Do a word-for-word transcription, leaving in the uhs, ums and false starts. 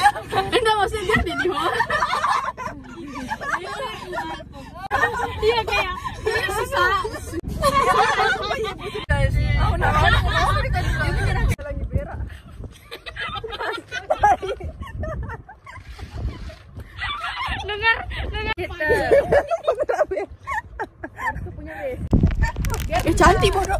Enggak, maksudnya dia di mana? Iya kayak susah. Guys, aku nak mau dikasih lagi berak. Dengar, dengar. Kita. Aku punya bes. Eh cantik bodoh.